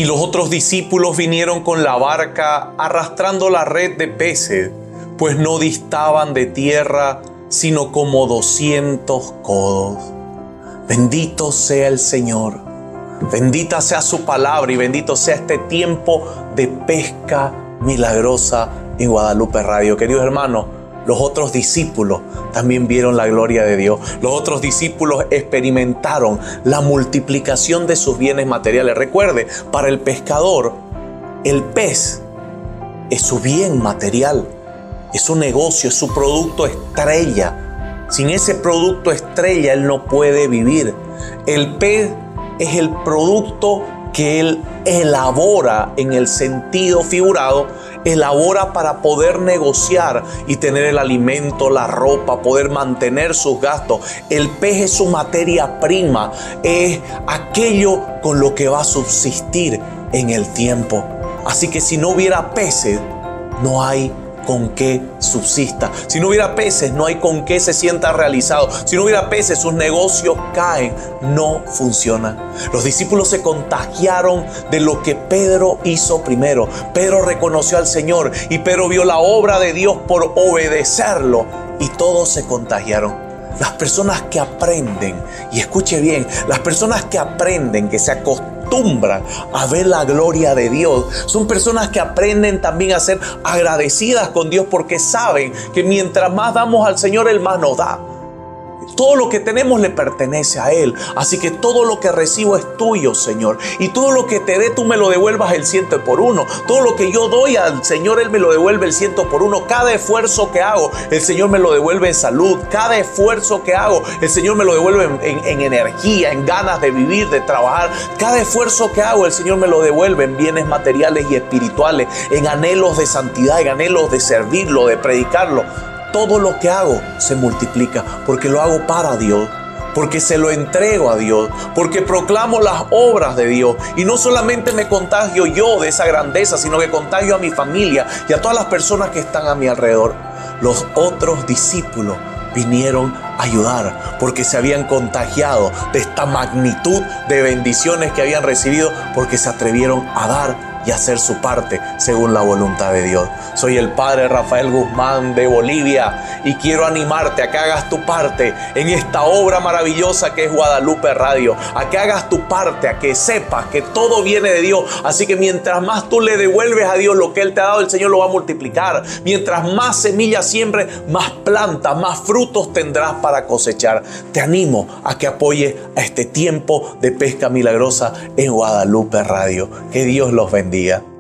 Y los otros discípulos vinieron con la barca arrastrando la red de peces, pues no distaban de tierra sino como 200 codos. Bendito sea el Señor, bendita sea su palabra y bendito sea este tiempo de pesca milagrosa en Guadalupe Radio. Queridos hermanos, los otros discípulos también vieron la gloria de Dios. Los otros discípulos experimentaron la multiplicación de sus bienes materiales. Recuerde, para el pescador, el pez es su bien material, es su negocio, es su producto estrella. Sin ese producto estrella, él no puede vivir. El pez es el producto que él elabora en el sentido figurado, elabora para poder negociar y tener el alimento, la ropa, poder mantener sus gastos. El pez es su materia prima, es aquello con lo que va a subsistir en el tiempo. Así que si no hubiera peces, no hay con qué subsista. Si no hubiera peces, no hay con qué se sienta realizado. Si no hubiera peces, sus negocios caen, no funcionan. Los discípulos se contagiaron de lo que Pedro hizo primero. Pedro reconoció al Señor y Pedro vio la obra de Dios por obedecerlo y todos se contagiaron. Las personas que aprenden, y escuche bien, las personas que aprenden, que se acostumbran a ver la gloria de Dios, son personas que aprenden también a ser agradecidas con Dios, porque saben que mientras más damos al Señor, Él más nos da. Todo lo que tenemos le pertenece a Él. Así que todo lo que recibo es tuyo, Señor. Y todo lo que te dé, tú me lo devuelvas el 100 por 1. Todo lo que yo doy al Señor, Él me lo devuelve el 100 por 1. Cada esfuerzo que hago, el Señor me lo devuelve en salud. Cada esfuerzo que hago, el Señor me lo devuelve en energía, en ganas de vivir, de trabajar. Cada esfuerzo que hago, el Señor me lo devuelve en bienes materiales y espirituales, en anhelos de santidad, en anhelos de servirlo, de predicarlo. Todo lo que hago se multiplica porque lo hago para Dios, porque se lo entrego a Dios, porque proclamo las obras de Dios. Y no solamente me contagio yo de esa grandeza, sino que contagio a mi familia y a todas las personas que están a mi alrededor. Los otros discípulos vinieron a ayudar porque se habían contagiado de esta magnitud de bendiciones que habían recibido, porque se atrevieron a dar y hacer su parte según la voluntad de Dios. Soy el Padre Rafael Guzmán de Bolivia y quiero animarte a que hagas tu parte en esta obra maravillosa que es Guadalupe Radio, a que hagas tu parte, a que sepas que todo viene de Dios. Así que mientras más tú le devuelves a Dios lo que Él te ha dado, el Señor lo va a multiplicar. Mientras más semillas siembres, más plantas, más frutos tendrás para cosechar. Te animo a que apoyes a este tiempo de pesca milagrosa en Guadalupe Radio. Que Dios los bendiga.